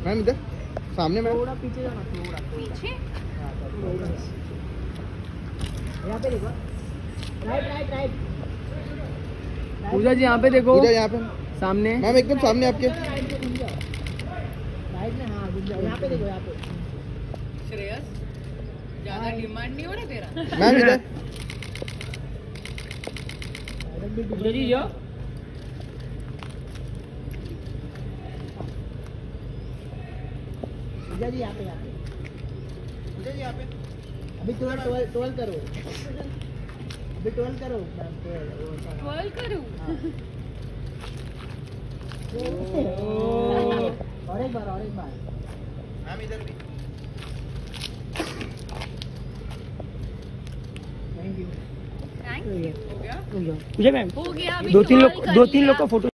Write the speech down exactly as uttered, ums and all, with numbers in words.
Ma'am इधर सामने ma'am. थोड़ा पीछे जाना, थोड़ा पीछे। यहाँ पे देखो, right right right. Puja ji यहाँ पे देखो, पूजा यहाँ पे सामने मैम, एकदम सामने आपके। राइट में घूम जाओ, राइट में। हाँ घूम जाओ, यहाँ पे देखो, यहाँ पे। श्रेयस ज्यादा डिमांड नहीं हो रहा तेरा। मैम इधर पूजा जी जाओ। पूजा जी यहाँ पे, यहाँ पे। पूजा जी यहाँ पे। अभी ट्वेल्व ट्वेल्व ट्वेल्व करो, अभी ट्वेल्व करो मैम। ट्वेल्व करूँ। और एक बार, और एक बार मैम इधर भी। Thank you. Thank you. हो गया पूजा मैम हो गया। अभी दो तीन twelve लोग कर दो तीन लिया। लोग का फोटो